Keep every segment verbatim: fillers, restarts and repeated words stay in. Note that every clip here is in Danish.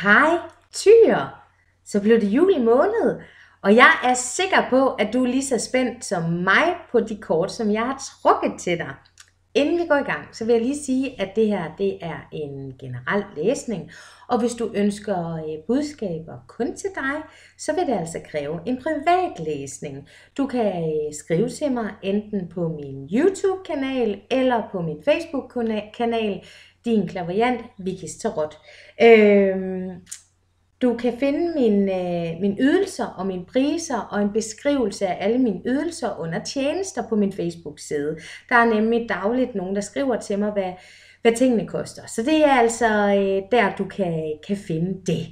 Hej Tyr, så blev det juli måned, og jeg er sikker på, at du er lige så spændt som mig på de kort, som jeg har trukket til dig. Inden vi går i gang, så vil jeg lige sige, at det her det er en generel læsning, og hvis du ønsker budskaber kun til dig, så vil det altså kræve en privat læsning. Du kan skrive til mig enten på min YouTube-kanal eller på min Facebook-kanal, Din Clairvoyant Vickis Tarot. Øhm, du kan finde mine, øh, mine ydelser og mine priser og en beskrivelse af alle mine ydelser under tjenester på min Facebook-side. Der er nemlig dagligt nogen, der skriver til mig, hvad, hvad tingene koster. Så det er altså øh, der, du kan, kan finde det.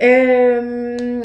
Øhm,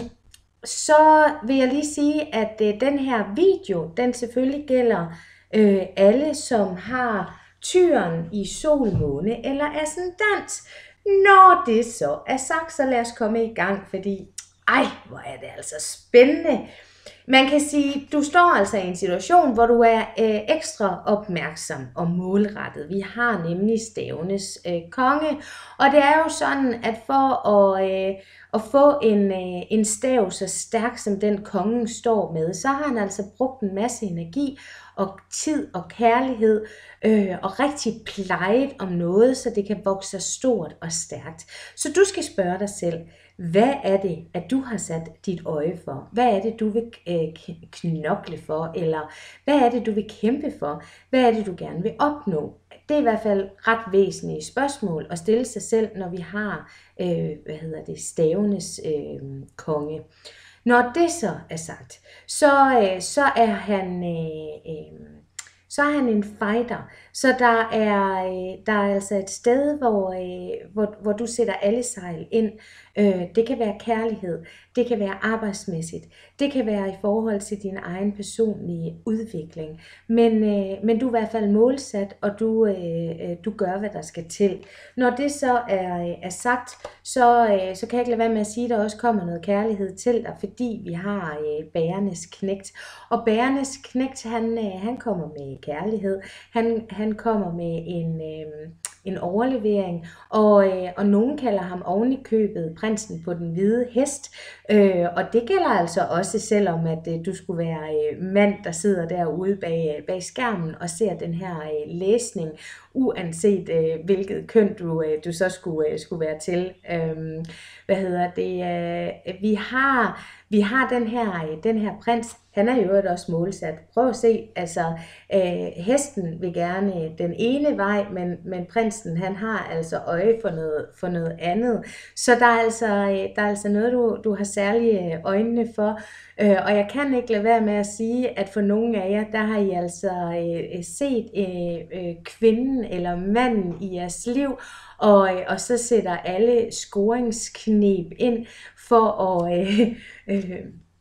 så vil jeg lige sige, at øh, den her video, den selvfølgelig gælder øh, alle, som har tyren i solmåne eller ascendant. Når det så er sagt, så lad os komme i gang, fordi ej, hvor er det altså spændende. Man kan sige, du står altså i en situation, hvor du er øh, ekstra opmærksom og målrettet. Vi har nemlig stavenes øh, konge, og det er jo sådan, at for at, øh, at få en, øh, en stav så stærk, som den kongen står med, så har han altså brugt en masse energi og tid og kærlighed øh, og rigtig plejet om noget, så det kan vokse sig stort og stærkt. Så du skal spørge dig selv, hvad er det, at du har sat dit øje for? Hvad er det, du vil øh, knokle for? Eller hvad er det, du vil kæmpe for? Hvad er det, du gerne vil opnå? Det er i hvert fald ret væsentlige spørgsmål at stille sig selv, når vi har øh, hvad hedder det, stavenes øh, konge. Når det så er sagt, så, øh, så er han øh, øh, så er han en fighter. Så der er, øh, der er altså et sted, hvor, øh, hvor, hvor du sætter alle sejl ind. Øh, det kan være kærlighed, det kan være arbejdsmæssigt, det kan være i forhold til din egen personlige udvikling. Men, øh, men du er i hvert fald målsat, og du, øh, du gør, hvad der skal til. Når det så er, er sagt, så, øh, så kan jeg ikke lade være med at sige, at der også kommer noget kærlighed til dig, fordi vi har øh, bærernes knægt. Og bærernes knægt, han, øh, han kommer med kærlighed, han, han kommer med en... Øh, en overlevering, og, øh, og nogen kalder ham oven i købet prinsen på den hvide hest, øh, og det gælder altså også, selvom at øh, du skulle være øh, mand, der sidder derude bag, bag skærmen og ser den her øh, læsning, uanset øh, hvilket køn du, øh, du så skulle, øh, skulle være til. Øh, hvad hedder det? Øh, vi har vi har den her, øh, den her prins. Han er jo også målsat. Prøv at se, altså øh, hesten vil gerne den ene vej, men, men prinsen han har altså øje for noget, for noget andet. Så der er altså, der er altså noget, du, du har særlige øjnene for. Øh, og jeg kan ikke lade være med at sige, at for nogle af jer, der har I altså øh, set øh, øh, kvinden eller manden i jeres liv, og, og så sætter alle scoringskneb ind for at... Øh, øh,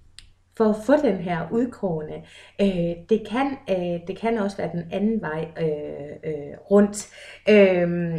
for at få den her udkårne. Øh, det, kan, øh, det kan også være den anden vej øh, øh, rundt. Øh,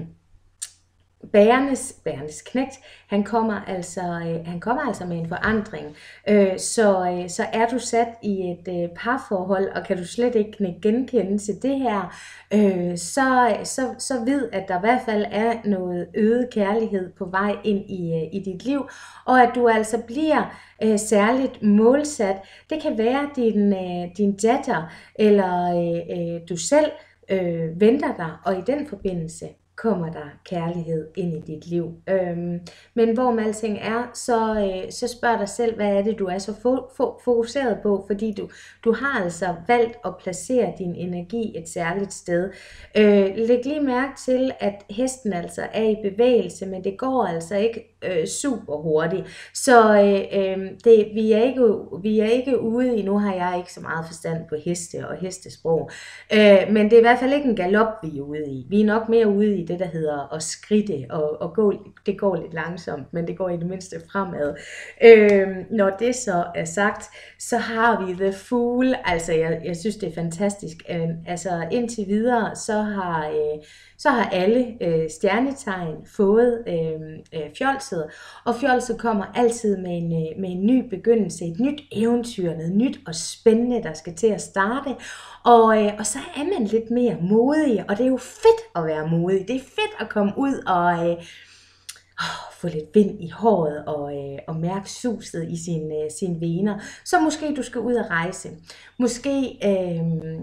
Bærernes, bærernes knægt, han kommer altså, øh, han kommer altså med en forandring. Øh, så, øh, så er du sat i et øh, parforhold, og kan du slet ikke genkende til det her, øh, så, så, så ved, at der i hvert fald er noget øget kærlighed på vej ind i, øh, i dit liv, og at du altså bliver øh, særligt målsat. Det kan være din, øh, din datter, eller øh, øh, du selv øh, venter dig, og i den forbindelse kommer der kærlighed ind i dit liv. Øhm, men hvor med alting er, så, øh, så spørg dig selv, hvad er det, du er så fo- fo- fokuseret på, fordi du, du har altså valgt at placere din energi et særligt sted. Øh, læg lige mærke til, at hesten altså er i bevægelse, men det går altså ikke øh, super hurtigt. Så øh, øh, det, vi, er ikke, vi er ikke ude i, nu har jeg ikke så meget forstand på heste og hestesprog, øh, men det er i hvert fald ikke en galop, vi er ude i. Vi er nok mere ude i det, der hedder at skridte, og, og gå, det går lidt langsomt, men det går i det mindste fremad. Øh, når det så er sagt, så har vi The Fool. Altså, jeg, jeg synes, det er fantastisk. Øh, altså, indtil videre, så har, øh, så har alle øh, stjernetegn fået øh, øh, fjolset, og fjolset kommer altid med en, øh, med en ny begyndelse, et nyt eventyr, noget nyt og spændende, der skal til at starte. Og, øh, og så er man lidt mere modig, og det er jo fedt at være modig. Det er fedt at komme ud og øh, få lidt vind i håret og, øh, og mærke suset i sine øh, sin vener. Så måske du skal ud at rejse. Måske... Øh,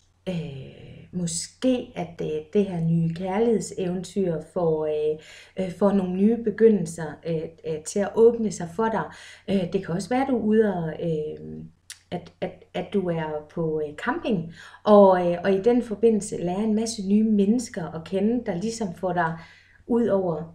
øh, Måske at det, det her nye kærlighedseventyr får, øh, øh, får nogle nye begyndelser øh, øh, til at åbne sig for dig. Øh, det kan også være, at du er ude og, øh, at, at, at du er på øh, camping, og, øh, og i den forbindelse lærer en masse nye mennesker at kende, der ligesom får dig ud over,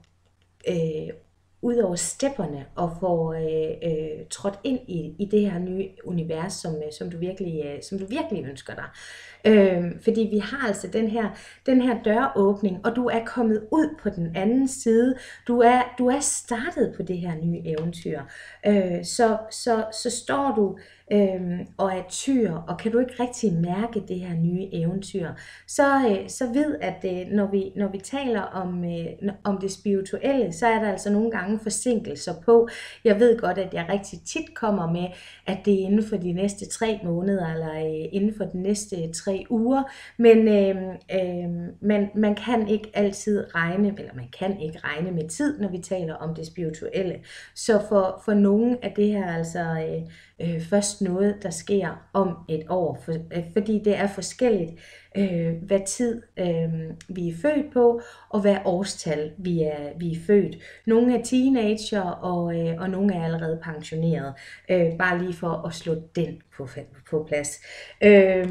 øh, ud over stepperne og får øh, øh, trådt ind i, i det her nye univers, som, øh, som, du, virkelig, øh, som du virkelig ønsker dig. Øh, fordi vi har altså den her, den her døråbning, og du er kommet ud på den anden side. Du er, du er startet på det her nye eventyr. Øh, så, så, så står du øh, og er tyr, og kan du ikke rigtig mærke det her nye eventyr, så, øh, så ved at øh, når, vi, når vi taler om, øh, om det spirituelle, så er der altså nogle gange forsinkelser på. Jeg ved godt, at jeg rigtig tit kommer med, at det er inden for de næste tre måneder, eller øh, inden for de næste tre uger, men øh, øh, man, man kan ikke altid regne, eller man kan ikke regne med tid, når vi taler om det spirituelle. Så for, for nogen er det her altså øh, øh, først noget, der sker om et år, for, øh, fordi det er forskelligt, øh, hvad tid øh, vi er født på, og hvad årstal vi er, vi er født. Nogle er teenager, og, øh, og nogle er allerede pensioneret. Øh, bare lige for at slå den på, på plads. Øh,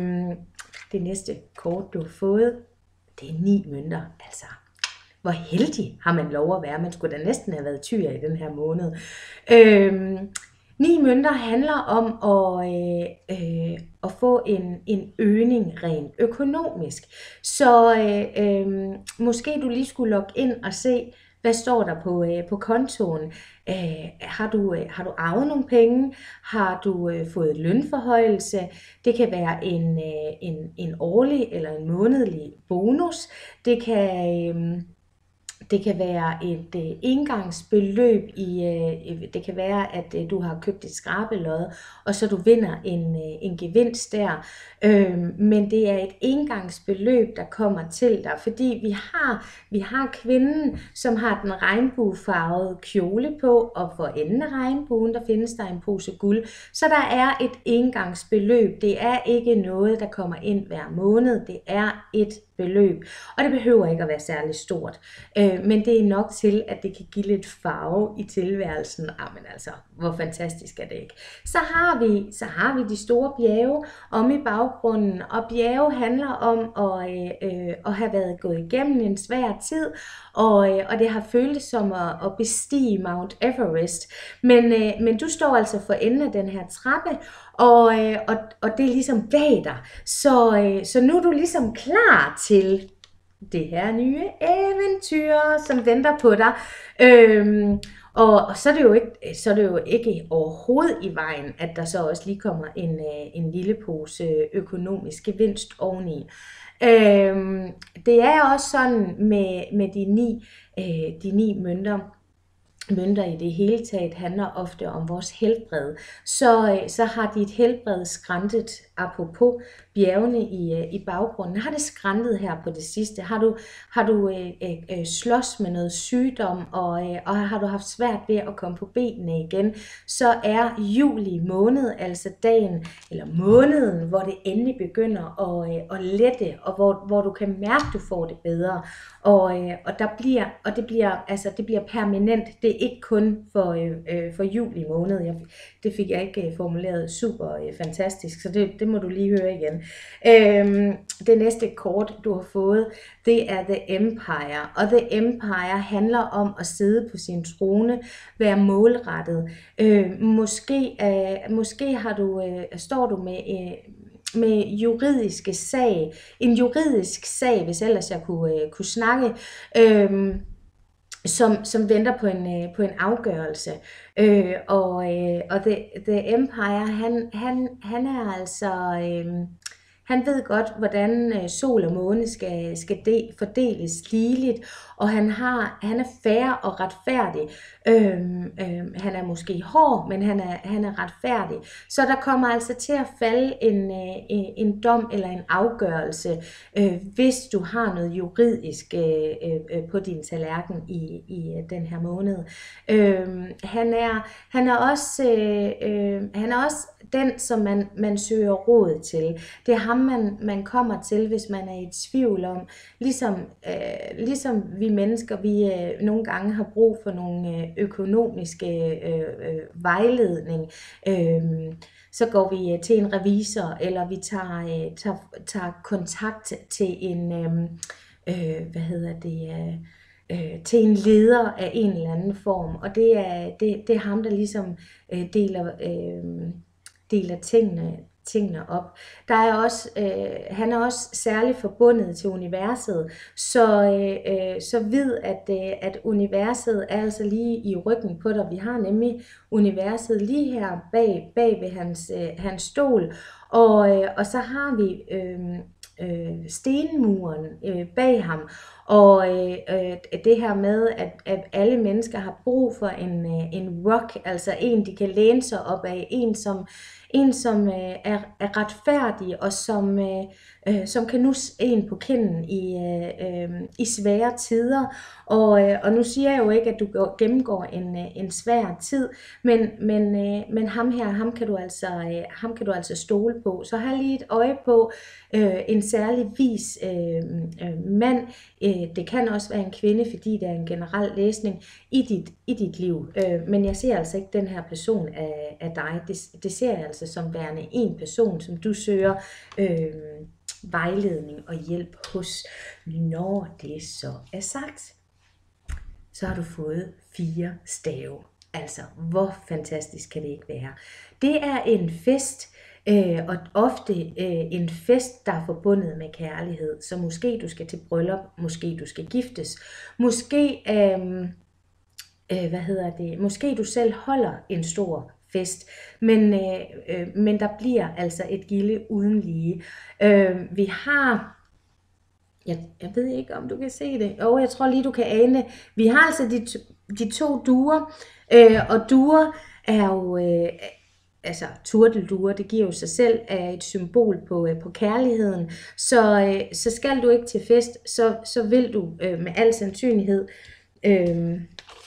Det næste kort, du har fået, det er ni mønter. Altså, hvor heldig har man lov at være. Man skulle da næsten have været tyr i den her måned. Øhm, ni mønter handler om at, øh, øh, at få en, en øgning rent økonomisk. Så øh, øh, måske du lige skulle logge ind og se, hvad står der på, øh, på kontoen? Øh, har, du, øh, har du arvet nogle penge? Har du øh, fået lønforhøjelse? Det kan være en, øh, en, en årlig eller en månedlig bonus. Det kan... Øh, Det kan være et øh, engangsbeløb, i, øh, det kan være, at øh, du har købt et skrabelod, og så du vinder en, øh, en gevinst der. Øh, men det er et engangsbeløb, der kommer til dig, fordi vi har, vi har kvinden, som har den regnbuefarvede kjole på, og for enden af regnbuen, der findes der en pose guld. Så der er et engangsbeløb. Det er ikke noget, der kommer ind hver måned. Det er et beløb, og det behøver ikke at være særlig stort, øh, men det er nok til, at det kan give lidt farve i tilværelsen. Ah, men altså, hvor fantastisk er det ikke? Så har vi, så har vi de store bjerge om i baggrunden, og bjerge handler om at, øh, at have været gået igennem en svær tid, og, øh, og det har føltes som at, at bestige Mount Everest, men, øh, men du står altså for enden af den her trappe, og, øh, og, og det er ligesom bag dig, så, øh, så nu er du ligesom klar til det her nye eventyr, som venter på dig. Øhm, og, og så er det jo ikke, så er det jo ikke overhovedet i vejen, at der så også lige kommer en, en lille pose økonomisk gevinst oveni. Øhm, det er også sådan med, med de ni, øh, de ni mønter, mønter i det hele taget handler ofte om vores helbred, så, så har dit helbred skræntet, apropos bjergene i, i baggrunden, har det skræntet her på det sidste, har du, har du øh, øh, slås med noget sygdom, og, øh, og har du haft svært ved at komme på benene igen, så er juli måned, altså dagen, eller måneden, hvor det endelig begynder at, øh, at lette, og hvor, hvor du kan mærke, at du får det bedre, og, øh, og, der bliver, og det, bliver, altså, det bliver permanent. Det er ikke kun for, øh, for juli måned. Jeg, det fik jeg ikke formuleret super øh, fantastisk, så det, det må du lige høre igen. Øhm, det næste kort, du har fået, det er The Empire, og The Empire handler om at sidde på sin trone, være målrettet. Øh, måske, øh, måske har du, øh, står du med... Øh, med juridiske sag, en juridisk sag, hvis ellers jeg kunne, øh, kunne snakke, øh, som, som venter på en, øh, på en afgørelse. Øh, og øh, og The, The Empire, han, han, han er altså... Øh, Han ved godt, hvordan øh, sol og måne skal, skal de, fordeles ligeligt, og han, har, han er fair og retfærdig. Øhm, øhm, han er måske hård, men han er, han er retfærdig. Så der kommer altså til at falde en, øh, en dom eller en afgørelse, øh, hvis du har noget juridisk øh, øh, på din tallerken i, i øh, den her måned. Øhm, han, er, han, er også, øh, øh, han er også den, som man, man søger råd til. Det er ham, man, man kommer til, hvis man er i tvivl om. Ligesom, øh, ligesom vi mennesker, vi øh, nogle gange har brug for nogle øh, økonomiske øh, øh, vejledning. Øh, så går vi øh, til en revisor, eller vi tager, øh, tager, tager kontakt til en, øh, øh, hvad hedder det, øh, øh, til en leder af en eller anden form. Og det er, det, det er ham, der ligesom øh, deler... Øh, deler tingene, tingene op. Der er også, øh, han er også særligt forbundet til universet, så, øh, så vid, at, øh, at universet er altså lige i ryggen på dig. Vi har nemlig universet lige her bag, bag ved hans, øh, hans stol, og, øh, og så har vi øh, øh, stenmuren øh, bag ham, og øh, øh, det her med, at, at alle mennesker har brug for en, øh, en rock, altså en, de kan læne sig op af, en som En, som øh, er, er retfærdig, og som, øh, øh, som kan nusse en på kinden i, øh, øh, i svære tider. Og, øh, og nu siger jeg jo ikke, at du går, gennemgår en, øh, en svær tid, men, men, øh, men ham her, ham kan, du altså, øh, ham kan du altså stole på. Så har lige et øje på øh, en særlig vis øh, øh, mand. Øh, det kan også være en kvinde, fordi det er en generel læsning i dit, i dit liv. Øh, men jeg ser altså ikke den her person af, af dig. Det, det ser jeg altså som værende en person, som du søger øh, vejledning og hjælp hos. Når det så er sagt, så har du fået fire stave. Altså, hvor fantastisk kan det ikke være? Det er en fest, øh, og ofte øh, en fest, der er forbundet med kærlighed. Så måske du skal til bryllup, måske du skal giftes, måske, øh, øh, hvad hedder det? Måske du selv holder en stor fest, men, øh, øh, men der bliver altså et gilde uden lige. Øh, vi har... Jeg, jeg ved ikke, om du kan se det. Jo, jeg tror lige, du kan ane. Vi har altså de, de to duer, øh, og duer er jo, øh, altså turtelduer, det giver jo sig selv, er et symbol på, øh, på kærligheden. Så, øh, så skal du ikke til fest, så, så vil du øh, med al sandsynlighed øh,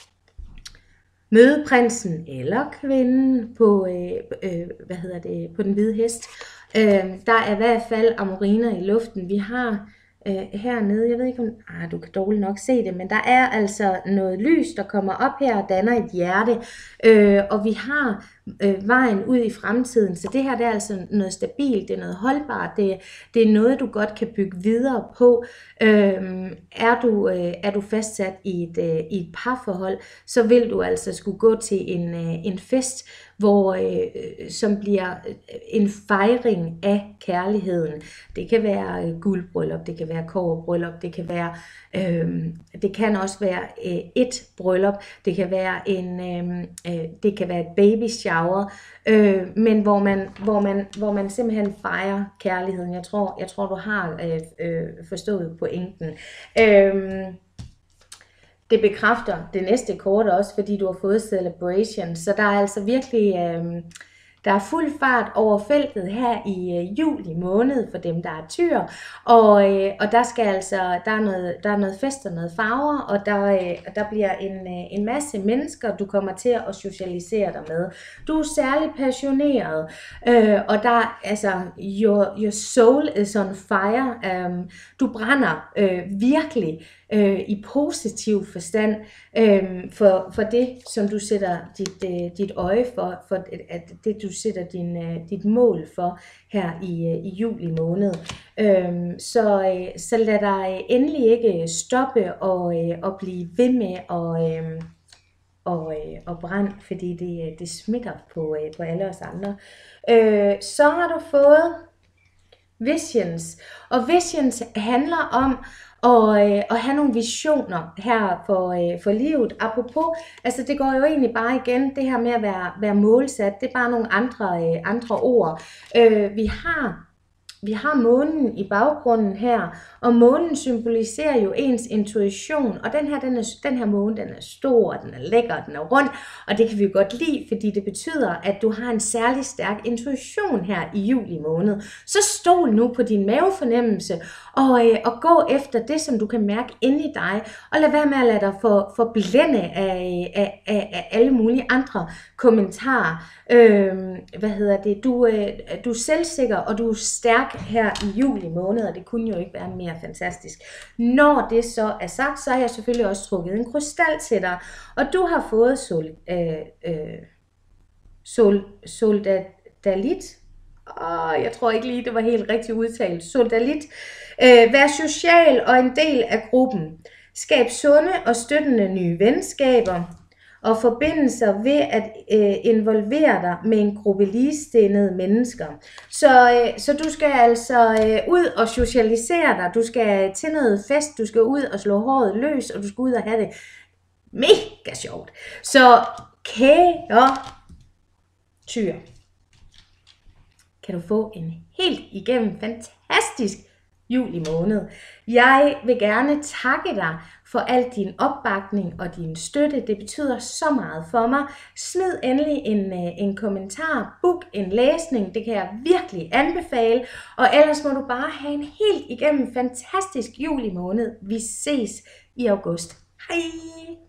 møde prinsen eller kvinden på, øh, øh, hvad hedder det, på den hvide hest. Øh, der er i hvert fald amoriner i luften. Vi har øh, hernede, jeg ved ikke om, ah, du kan dårligt nok se det, men der er altså noget lys, der kommer op her og danner et hjerte, øh, og vi har øh, vejen ud i fremtiden, så det her det er altså noget stabilt, det er noget holdbart, det, det er noget, du godt kan bygge videre på. Øh, er, du, øh, er du fastsat i et, øh, i et parforhold, så vil du altså skulle gå til en, øh, en fest, hvor, øh, som bliver en fejring af kærligheden. Det kan være øh, guldbryllup, det kan være kobberbryllup, det kan være, øh, det kan også være øh, et bryllup, det kan være en, øh, øh, det kan være et baby shower, øh, men hvor man, hvor man, hvor man simpelthen fejrer kærligheden. Jeg tror, jeg tror du har øh, øh, forstået pointen. Øh, Det bekræfter det næste kort også, fordi du har fået celebration. Så der er altså virkelig, øh, der er fuld fart over feltet her i øh, juli måned for dem, der er tyr. Og, øh, og der skal altså, der er noget, der er noget fest og noget farver, og der, øh, der bliver en, øh, en masse mennesker, du kommer til at socialisere dig med. Du er særlig passioneret, øh, og der, altså, your, your soul is on fire. Um, du brænder øh, virkelig øh, i positiv forstand øh, for, for det, som du sætter dit, øh, dit øje for, for at det, du sætter din, øh, dit mål for her i, øh, i juli måned. Øh, så, øh, så lad dig endelig ikke stoppe og, øh, og blive ved med at øh, og, øh, og brænde, fordi det, det smitter på, øh, på alle os andre. Øh, så har du fået visions, og visions handler om Og, øh, og have nogle visioner her for, øh, for livet. Apropos, altså det går jo egentlig bare igen, det her med at være, være målsat, det er bare nogle andre, øh, andre ord. Øh, vi har vi har månen i baggrunden her, og månen symboliserer jo ens intuition, og den her, den, er, den her måne, den er stor, den er lækker, den er rund, og det kan vi jo godt lide, fordi det betyder, at du har en særlig stærk intuition her i juli måned. Så stol nu på din mavefornemmelse, og, øh, og gå efter det, som du kan mærke inde i dig, og lad være med at lade dig for, for blænde af, af, af, af alle mulige andre kommentarer. Øh, hvad hedder det? Du, øh, du er selvsikker, og du er stærk her i juli måned, og det kunne jo ikke være mere fantastisk. Når det så er sagt, så har jeg selvfølgelig også trukket en krystal til dig, og du har fået sol, øh, øh, sol, soldalit. Åh, jeg tror ikke lige, det var helt rigtigt udtalt. Soldalit. Øh, vær social og en del af gruppen. Skab sunde og støttende nye venskaber og forbindelser ved at øh, involvere dig med en gruppe ligestillede mennesker. Så, øh, så du skal altså øh, ud og socialisere dig, du skal til noget fest, du skal ud og slå håret løs, og du skal ud og have det mega sjovt. Så kære tyr, kan du få en helt igennem fantastisk juli måned. Jeg vil gerne takke dig for al din opbakning og din støtte. Det betyder så meget for mig. Smid endelig en, en kommentar, book en læsning, det kan jeg virkelig anbefale. Og ellers må du bare have en helt igennem fantastisk juli måned. Vi ses i august. Hej!